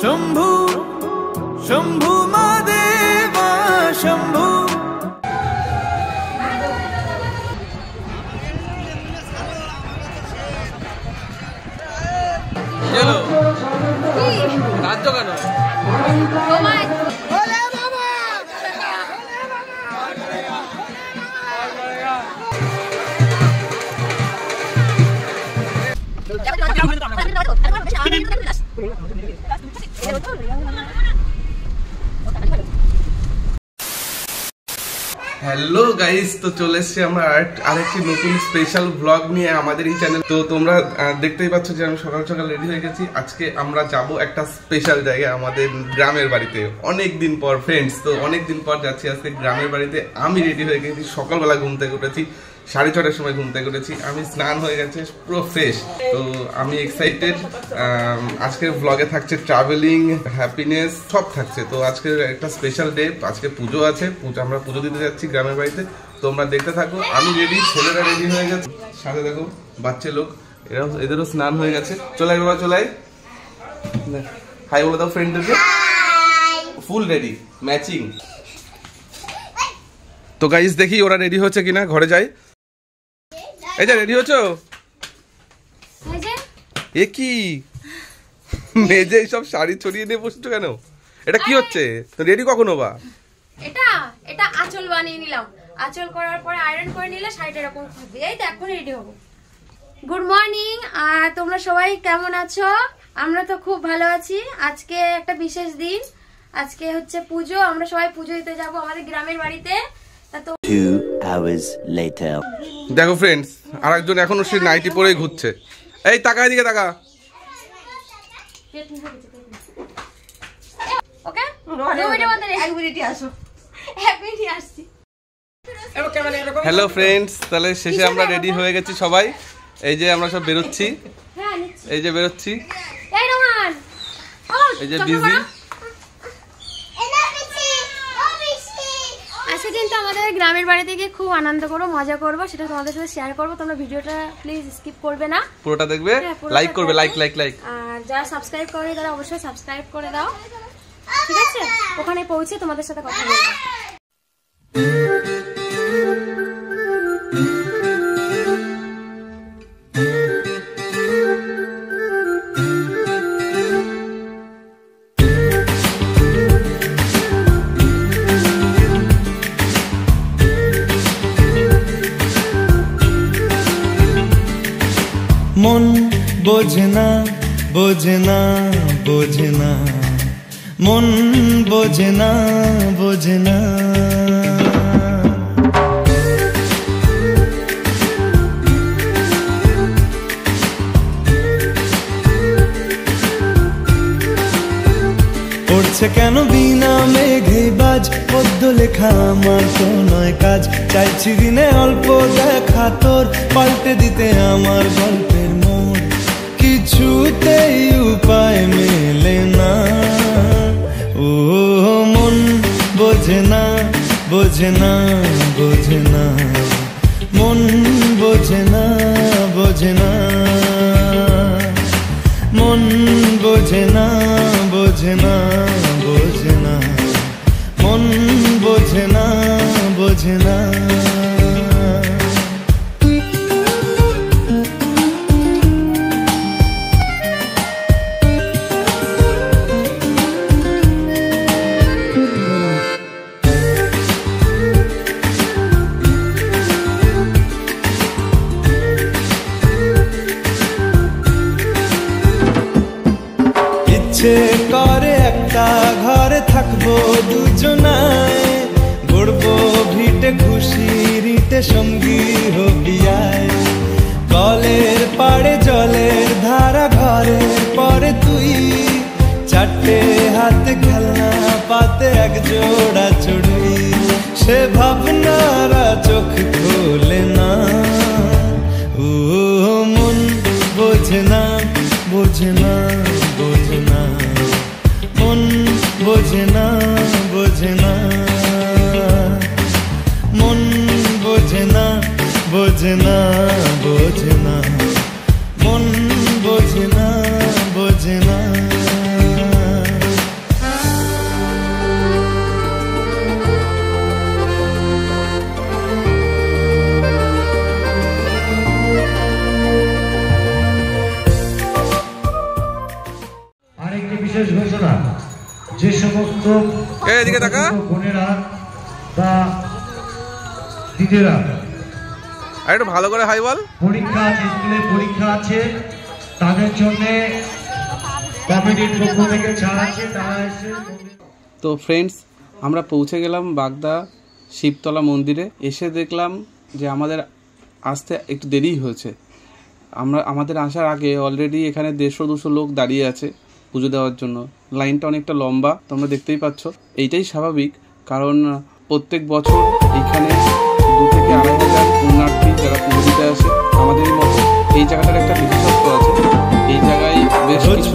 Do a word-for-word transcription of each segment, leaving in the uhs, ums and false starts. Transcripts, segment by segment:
शंभु शंभु महादेवा शंभु। चलो राज्य गाना हेलो गाइस, तो चले एসেছি আমরা আরেকটি নতুন স্পেশাল ব্লগ নিয়ে আমাদের এই চ্যানেল। তো তোমরা দেখতেই পাচ্ছ যে আমি সকাল সকাল রেডি হয়ে গেছি। আজকে আমরা যাব একটা স্পেশাল জায়গায়, আমাদের গ্রামের বাড়িতে। অনেক দিন পর ফ্রেন্ডস, তো অনেক দিন পর যাচ্ছি আজকে গ্রামের বাড়িতে। আমি রেডি হয়ে গেছি, সকালবেলা ঘুম থেকে উঠেছি, সাড়ে ছটার সময় ঘুম থেকে উঠেছি। আমি স্নান হয়ে গেছে, পুরো ফ্রেশ। তো আমি এক্সাইটেড। আজকের ব্লগে থাকছে ট্রাভেলিং, হ্যাপিনেস, সব থাকছে। তো আজকে একটা স্পেশাল ডে, আজকে পুজো আছে। আমরা পুজো দিতে যাচ্ছি গ্রামের বাড়িতে। তোমরা দেখতে থাকো। আমি রেডি, ছেলেরা রেডি হয়ে গেছে, সাথে দেখো বাচ্চা লোক, এরাও এদেরও স্নান হয়ে গেছে। চলাই বাবা চলাই, হাই বলে দাও ফ্রেন্ডদেরকে। Full ready, matching. তো গাইস দেখি ওরা রেডি হচ্ছে কিনা, ঘরে যাই। এই যে রেডি হচ্ছো? এ কি মেজে সব শাড়ি ছড়িয়ে নিয়ে বসছো কেন? এটা কি হচ্ছে? তো রেডি কখন হবা? এটা এটা আঁচল বানিয়ে নিলাম। আঁচল করার পরে আয়রন করে নিলে শাড়িটা এরকম থাকবে। এই তো এখন রেডি হবো। Good morning. আর তোমরা সবাই কেমন আছো? আমরা তো খুব ভালো আছি। আজকে একটা বিশেষ দিন, আজকে হচ্ছে পুজো। আমরা সবাই পুজো দিতে যাবো আমাদের গ্রামের বাড়িতে। Two hours later. দেখো ফ্রেন্ডস, আরেকজন এখনো সে নাইটি পরেই ঘুরছে। এই টাকা এদিকে টাকা। ওকে হ্যালো ফ্রেন্ডস, তাহলে শেষে আমরা রেডি হয়ে গেছি সবাই। এই যে আমরা সব বেরোচ্ছি, এই যে বেরোচ্ছি, এই যে বিজি। আজকে কিন্তু আমাদের গ্রামের বাড়িতে গিয়ে খুব আনন্দ করবো, মজা করবো, সেটা তোমাদের সাথে শেয়ার করবো। তোমরা ভিডিওটা প্লিজ স্কিপ করবে না, পুরোটা দেখবে, লাইক করবে, লাইক লাইক লাইক। আর যারা সাবস্ক্রাইব করে তারা অবশ্যই সাবস্ক্রাইব করে দাও, ঠিক আছে? ওখানে পৌঁছে তোমাদের সাথে কথা বলবো। মন বোঝে না বোঝে না বোঝে না, মন বোঝে না বোঝে না। পড়ছে কেন বিনা মেঘে বাজ, পদ্য লেখা আমার তো নয় কাজ। চাইছি দিনে অল্প দেখা তোর, পাল্টে দিতে আমার গল্পের মোড়। কিছুতেই উপায় মেলে না, ও মন বোঝে না বোঝে না বোঝে না, মন বোঝে না বোঝে না, মন বোঝে না বোঝে না বোঝে না, মন বোঝে না বোঝে না। ইচ্ছে করে একটা ঘরে থাকবো দুজনায়, গড়বো ভিটে খুশি রিটে সঙ্গী হবিয়ায়। কলের পাড়ে জলের ধারা, ঘরের পরে তুই, চারটে হাতে খেলনা পাতে এক জোড়া চড়ুই। সে ভাবনারা চোখ খোলে না, ও মন বোঝে না বোঝে না বোঝে না, মন বোঝে না বোঝে না, মন বোঝে না বোঝে না বোঝে না, মন বোঝে না বোঝে না। বিশেষ ঘোষণা, যে সমস্ত বোনেরা বা দিদিরা একটু ভালো করে হাই বল, পরীক্ষা আছে, স্কুলে পরীক্ষা আছে, তাদের জন্য কমিটির পক্ষ থেকে ছাড় আছে, তারা এসে। তো ফ্রেন্ডস, আমরা পৌঁছে গেলাম বাগদা শিবতলা মন্দিরে। এসে দেখলাম যে আমাদের আসতে একটু দেরি হয়েছে। আমরা আমাদের আসার আগে অলরেডি এখানে দেড়শো দুশো লোক দাঁড়িয়ে আছে পুজো দেওয়ার জন্য। লাইনটা অনেকটা লম্বা, তোমরা দেখতেই পাচ্ছ। এইটাই স্বাভাবিক, কারণ প্রত্যেক বছর এখানে দু থেকে আড়াই হাজার পুণ্যার্থী যারা পুজো দিতে আসে আমাদেরই মতো। এই জায়গাটার একটা বিশেষত্ব আছে, এই জায়গায় বেশ কিছু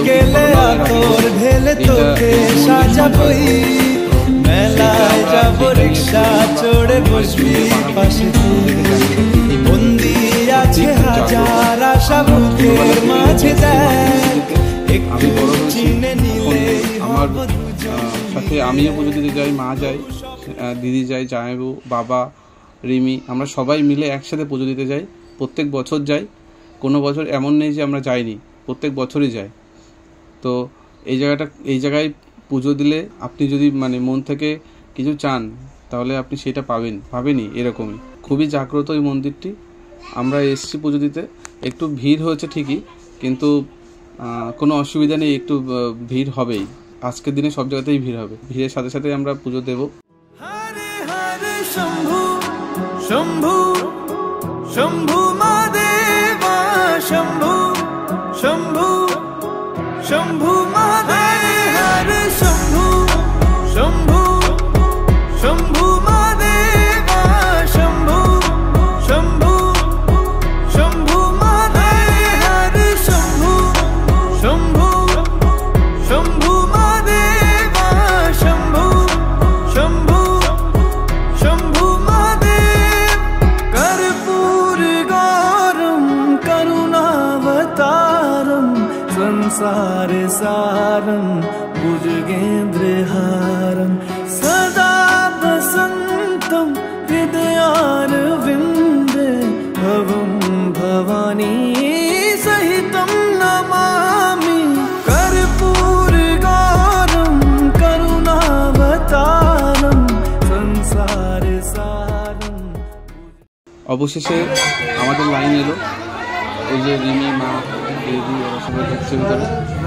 মেলায় যাব রিক্সা চড়ে বসবি পাশে, বন্দি আছে হাজার আশা বুকের মাঝে। আমি বড় হয়েছি, আমার সাথে আমিও পুজো দিতে যাই, মা যায়, দিদি যায়, জামাইবু, বাবা, রিমি, আমরা সবাই মিলে একসাথে পুজো দিতে যাই। প্রত্যেক বছর যাই, কোনো বছর এমন নেই যে আমরা যাইনি, প্রত্যেক বছরই যাই। তো এই জায়গাটা এই জায়গায় পুজো দিলে আপনি যদি মানে মন থেকে কিছু চান তাহলে আপনি সেটা পাবেন, পাবেনই এরকমই। খুবই জাগ্রত এই মন্দিরটি। আমরা এসছি পুজো দিতে, একটু ভিড় হয়েছে ঠিকই, কিন্তু কোনো অসুবিধা নেই, একটু ভিড় হবেই। আজকের দিনে সব জায়গাতেই ভিড় হবে, ভিড়ের সাথে সাথে আমরা পুজো দেব। হরে হরে শম্ভু শম্ভু শম্ভু মহাদেবা, শম্ভু শম্ভু শম্ভু মহাদেবা, হরে শম্ভু শম্ভু শম্ভু মহাদেবা, শম্ভু শম্ভু শম্ভু মহাদেবা, হরে শম্ভু শম্ভু শম্ভু মহাদেবা, শম্ভু শম্ভু শম্ভু মহাদেব। কর্পূর গৌরম করুণাবতারম संसार सारं भुजगेन्द्रहारं सदा वसन्तं हृदयारविन्दे भवं भवानी सहितं नमामि। कर्पूरगौरं करुणावतारं संसार सारं। অবশেষে আমাদের লাইন এলো, ওই যে রিমি, মা, দিদি, ওরা সবাই ঢুকছে ভিতরে।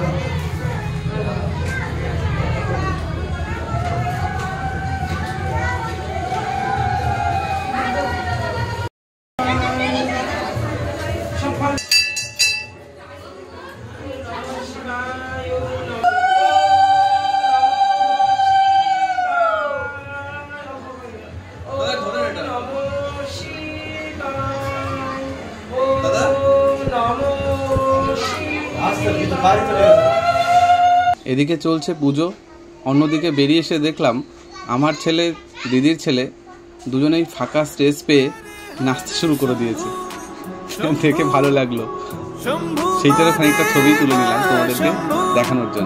এদিকে চলছে পুজো, অন্যদিকে বেরিয়ে এসে দেখলাম আমার ছেলে, দিদির ছেলে দুজনেই ফাঁকা স্টেজ পেয়ে নাচতে শুরু করে দিয়েছে। দেখে ভালো লাগলো, সেইটার খানিকটা ছবি তুলে নিলাম তোমাদেরকে দেখানোর জন্য।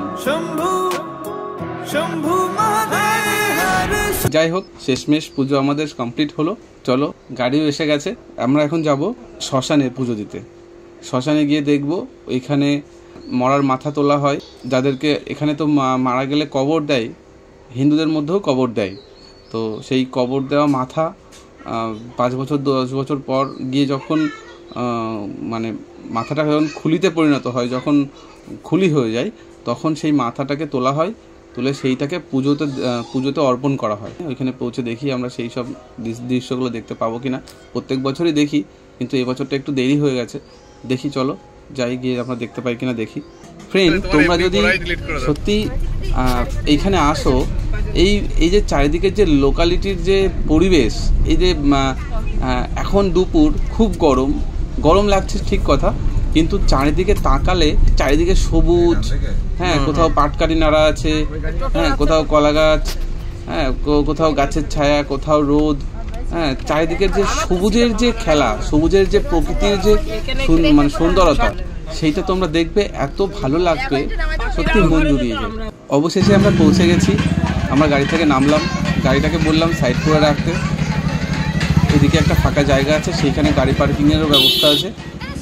যাই হোক, শেষমেশ পুজো আমাদের কমপ্লিট হলো। চলো, গাড়িও এসে গেছে, আমরা এখন যাব শ্মশানে পুজো দিতে। শ্মশানে গিয়ে দেখব ওইখানে মরার মাথা তোলা হয়, যাদেরকে এখানে তো মারা গেলে কবর দেয়, হিন্দুদের মধ্যেও কবর দেয়। তো সেই কবর দেওয়া মাথা পাঁচ বছর দশ বছর পর গিয়ে যখন মানে মাথাটা যখন খুলিতে পরিণত হয়, যখন খুলি হয়ে যায়, তখন সেই মাথাটাকে তোলা হয়, তুলে সেইটাকে পুজোতে পুজোতে অর্পণ করা হয়। ওইখানে পৌঁছে দেখি আমরা সেই সব দৃশ্যগুলো দেখতে পাবো কিনা। প্রত্যেক বছরই দেখি, কিন্তু এবছরটা একটু দেরি হয়ে গেছে। দেখি, চলো যাই, গিয়ে আমরা দেখতে পাই কিনা দেখি। ফ্রেন্ড, তোমরা যদি সত্যি এইখানে আসো, এই এই যে চারিদিকের যে লোকালিটির যে পরিবেশ, এই যে এখন দুপুর খুব গরম গরম লাগছে ঠিক কথা, কিন্তু চারিদিকে তাকালে চারিদিকে সবুজ, হ্যাঁ, কোথাও পাটকাঠি নাড়া আছে, হ্যাঁ, কোথাও কলা গাছ, হ্যাঁ, কোথাও গাছের ছায়া, কোথাও রোদ, হ্যাঁ, চারিদিকের যে সবুজের যে খেলা, সবুজের যে প্রকৃতির যে মানে সুন্দরতা, সেইটা তোমরা দেখবে, এত ভালো লাগবে, সত্যি মন জুড়িয়ে যায়। অবশেষে আমরা পৌঁছে গেছি, আমরা গাড়ি থেকে নামলাম, গাড়িটাকে বললাম সাইড করে রাখতে। এদিকে একটা ফাঁকা জায়গা আছে, সেইখানে গাড়ি পার্কিংয়েরও ব্যবস্থা আছে।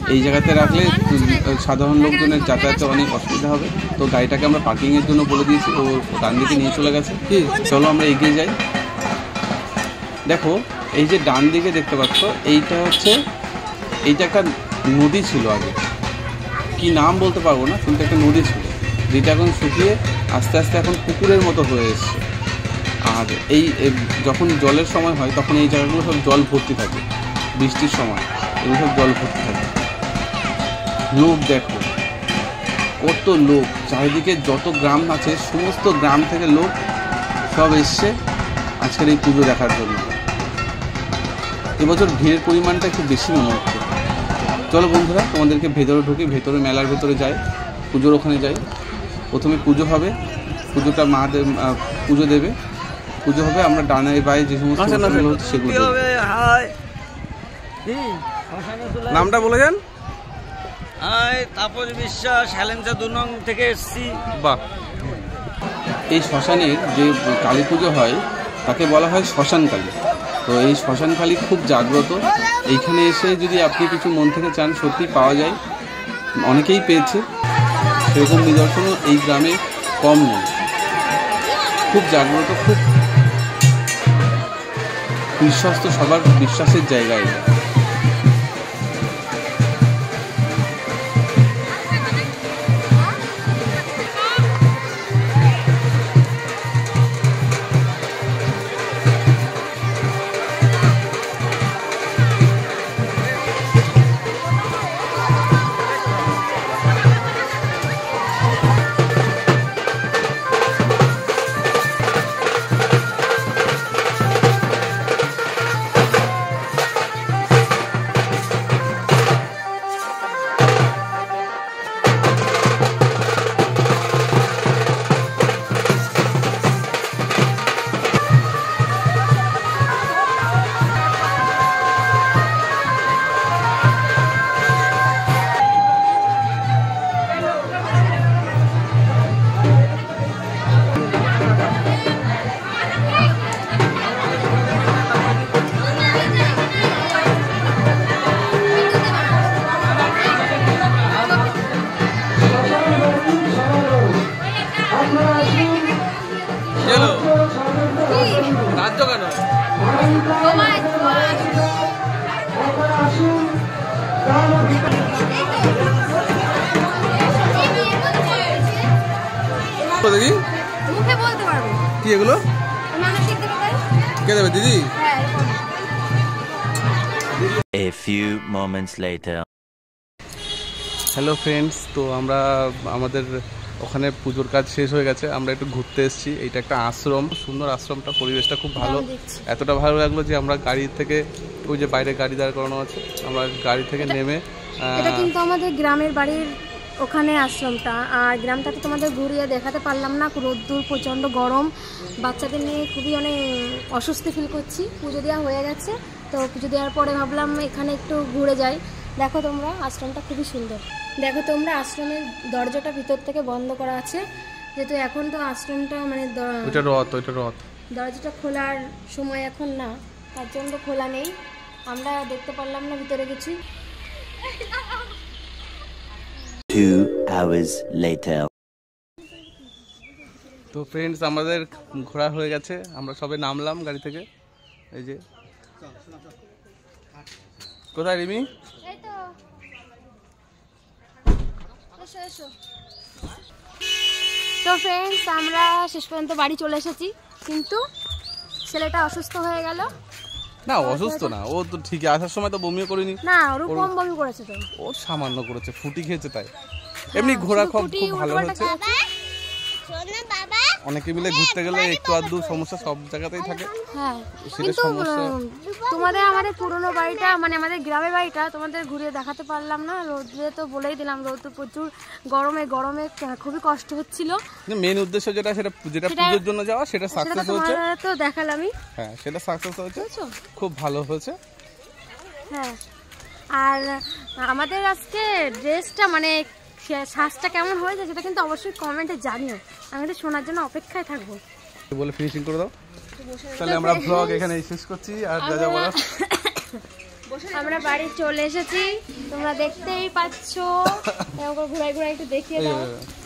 এই জায়গাতে রাখলে সাধারণ লোকজনের যাতায়াতে অনেক অসুবিধা হবে। তো গাড়িটাকে আমরা পার্কিংয়ের জন্য বলে দিয়েছি, ও ডান দিকে নিয়ে চলে গেছে। কি চলো আমরা এগিয়ে যাই। দেখো এই যে ডান দিকে দেখতে পাচ্ছ, এইটা হচ্ছে এইটা একটা নদী ছিল আগে, কি নাম বলতে পারবো না, কিন্তু একটা নদী ছিল যেটা এখন শুকিয়ে আস্তে আস্তে এখন পুকুরের মতো হয়ে এসছে। আর এই যখন জলের সময় হয় তখন এই জায়গাগুলো সব জল ভর্তি থাকে, বৃষ্টির সময় এগুলো সব জল ভর্তি থাকে। লোক দেখো কত লোক, চারিদিকে যত গ্রাম আছে সমস্ত গ্রাম থেকে লোক সব এসছে আজকের এই পুজো দেখার জন্য। এবছর ভিড়ের পরিমাণটা একটু বেশি মনে হচ্ছে। চলো বন্ধুরা তোমাদেরকে ভেতরে ঢুকি, ভেতরে মেলার ভেতরে যাই, পুজোর ওখানে যাই। প্রথমে পুজো হবে, পুজোটা মা পুজো দেবে, পুজো হবে, আমরা ডানে বাই যে সমস্ত হচ্ছে সেগুলো। নামটা বলে যান। তাপস বিশ্বাস, হেলেঞ্চা দু নং থেকে এসছি। বাহ। এই শ্মশানের যে কালী পুজো হয় তাকে বলা হয় শ্মশান কালী। তো এই শ্মশান কালী খুব জাগ্রত। এইখানে এসে যদি আপনি কিছু মন থেকে চান সত্যি পাওয়া যায়, অনেকেই পেয়েছে। সেরকম নিদর্শনও এই গ্রামে কম নেই, খুব জাগ্রত, খুব বিশ্বস্ত, সবার বিশ্বাসের জায়গা এটা। দেখি মুখে বলতে পারবো কি এগুলো মানসিক দেবে কে দেবে দিদি? A few moments later. Hello friends, তো আমরা আমাদের ওখানে পুজোর কাজ শেষ হয়ে গেছে, আমরা একটু ঘুরতে এসেছি। এইটা একটা আশ্রম, সুন্দর আশ্রমটা, পরিবেশটা খুব ভালো। এতটা ভালো লাগলো যে আমরা গাড়ি থেকে, ওই যে বাইরে গাড়ি দাঁড় করানো আছে, আমরা গাড়ি থেকে নেমে, এটা কিন্তু আমাদের গ্রামের বাড়ির ওখানে আশ্রমটা। আর গ্রামটা তো তোমাদের ঘুরিয়ে দেখাতে পারলাম না, রোদ্দুর, প্রচণ্ড গরম, বাচ্চাদের নিয়ে খুবই অনেক অস্বস্তি ফিল করছি। পুজো দেওয়া হয়ে গেছে, তো পুজো দেওয়ার পরে ভাবলাম এখানে একটু ঘুরে যাই। দেখো তোমরা, আশ্রমটা খুবই সুন্দর। দেখো তোমরা, আশ্রমের দরজাটা ভিতর থেকে বন্ধ করা আছে, যেহেতু এখন তো আশ্রমটা মানে ওইটা রথ ওইটা রথ দরজাটা খোলার সময় এখন না, তার জন্য খোলা নেই। আমরা দেখতে পারলাম না ভিতরে কিছু। Two hours later. তো ফ্রেন্ডস আমাদের ঘোরা হয়ে গেছে, আমরা সবে নামলাম গাড়ি থেকে। এই যে কোথায় রিমি? এই তো এসো এসো। তো ফ্রেন্ডস আমরা শেষ পর্যন্ত বাড়ি চলে এসেছি, কিন্তু ছেলেটা অসুস্থ হয়ে গেল। না অসুস্থ না, ও তো ঠিকই আসার সময় তো বমিও করিনি। না ওর কম বমি করেছে, তো ও সামান্য করেছে, ফুটি খেয়েছে তাই। এমনি ঘোরা খুব খুব ভালো হয়েছে। অনেকে মিলে ঘুরতে গেলে একটু আধটু সমস্যা সব জায়গাতেই থাকে। হ্যাঁ, কিন্তু তোমাদের আমাদের পুরনো বাড়িটা, মানে আমাদের গ্রামের বাড়িটা তোমাদের ঘুরিয়ে দেখাতে পারলাম না। রোদে তো বলেই দিলাম, রোদ তো প্রচুর, গরমে গরমে খুবই কষ্ট হচ্ছিল। মেন উদ্দেশ্য যেটা, সেটা যেটা পুজোর জন্য যাওয়া, সেটা সাকসেস হয়েছে। তো দেখালামই, হ্যাঁ সেটা সাকসেস হয়েছে, খুব ভালো হয়েছে। হ্যাঁ, আর আমাদের আজকে ড্রেসটা মানে শ্বাসটা কেমন হয়েছে সেটা কিন্তু অবশ্যই কমেন্টে জানিও, আমি তো শোনার জন্য অপেক্ষায় থাকবো। বলে ফিনিশিং করে দাও, তাহলে আমরা ব্লগ এখানে শেষ করছি। আর যা যা বলার আমরা বাড়ি চলে এসেছি, তোমরা দেখতেই পাচ্ছ। এরকম ঘুরাই ঘুরাই একটু দেখিয়ে দাও।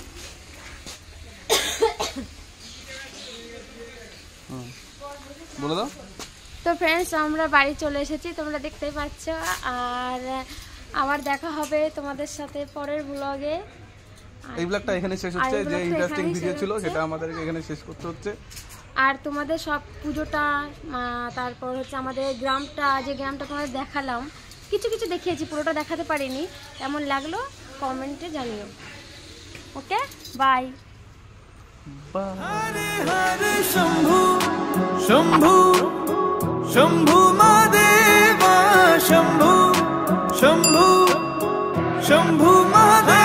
বলে দাও। তো ফ্রেন্ডস আমরা বাড়ি চলে এসেছি, তোমরা দেখতেই পাচ্ছ। আর আবার দেখা হবে তোমাদের সাথে পরের ব্লগে। এই ব্লগটা এখানে শেষ হচ্ছে। যে ইন্টারেস্টিং ভিডিও ছিল সেটা আমাদেরকে এখানে শেষ করতে হচ্ছে। আর তোমাদের সব পুজোটা, তারপর হচ্ছে আমাদের গ্রামটা, যে গ্রামটা তোমাদের দেখালাম, কিছু কিছু দেখিয়েছি, পুরোটা দেখাতে পারিনি। কেমন লাগলো কমেন্টে জানিও। Okay, bye. হরে হরে শম্ভু শম্ভু শম্ভু মহাদেবা, শম্ভু শম্ভু শম্ভু মহাদেবা।